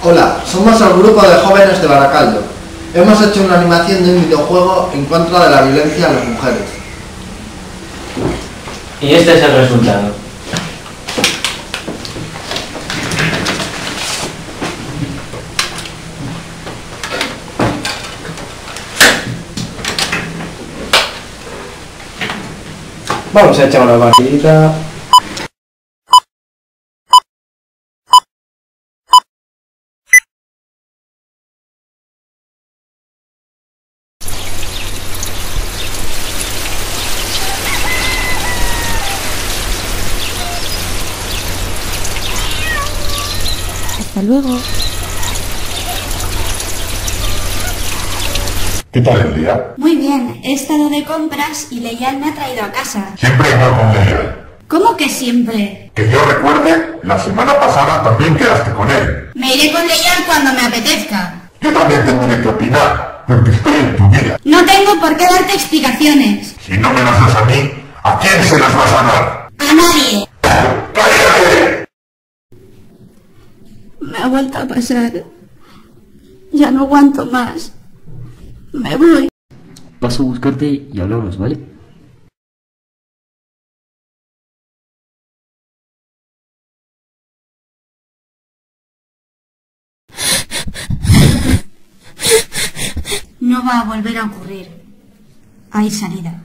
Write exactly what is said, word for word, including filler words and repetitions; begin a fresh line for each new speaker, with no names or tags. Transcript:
Hola, somos el grupo de jóvenes de Baracaldo. Hemos hecho una animación de un videojuego en contra de la violencia a las mujeres.
Y este es el resultado.
Vamos a echar una partidita.
Hasta luego.
¿Qué tal el día?
Muy bien, he estado de compras y Leyal me ha traído a casa.
Siempre ando con Leyal.
¿Cómo que siempre?
Que yo recuerde, la semana pasada también quedaste con él.
Me iré con Leyal cuando me apetezca.
Yo también tendré que opinar, porque estoy en tu vida.
No tengo por qué darte explicaciones.
Si no me las das a mí, ¿a quién se las vas a dar?
A nadie.
¡Cállate!
Me ha vuelto a pasar. Ya no aguanto más. Me voy.
Paso a buscarte y hablamos, ¿vale?
No va a volver a ocurrir. Hay salida.